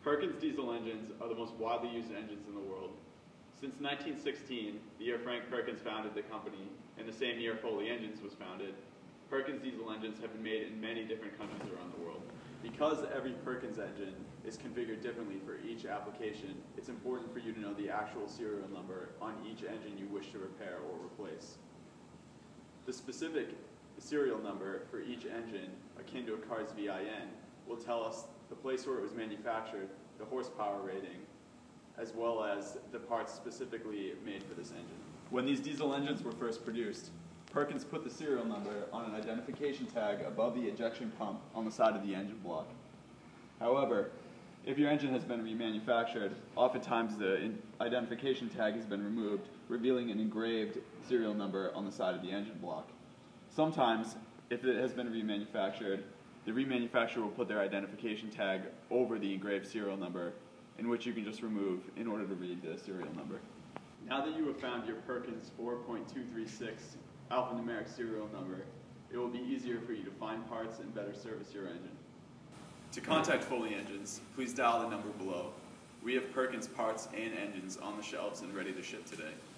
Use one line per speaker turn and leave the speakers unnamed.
Perkins diesel engines are the most widely used engines in the world. Since 1916, the year Frank Perkins founded the company, and the same year Foley Engines was founded, Perkins diesel engines have been made in many different countries around the world. Because every Perkins engine is configured differently for each application, it's important for you to know the actual serial number on each engine you wish to repair or replace. The specific serial number for each engine, akin to a car's VIN, will tell us the place where it was manufactured, the horsepower rating, as well as the parts specifically made for this engine. When these diesel engines were first produced, Perkins put the serial number on an identification tag above the ejection pump on the side of the engine block. However, if your engine has been remanufactured, oftentimes the identification tag has been removed, revealing an engraved serial number on the side of the engine block. Sometimes, if it has been remanufactured, the remanufacturer will put their identification tag over the engraved serial number, in which you can just remove in order to read the serial number. Now that you have found your Perkins 4.236 alphanumeric serial number, it will be easier for you to find parts and better service your engine. To contact Foley Engines, please dial the number below. We have Perkins parts and engines on the shelves and ready to ship today.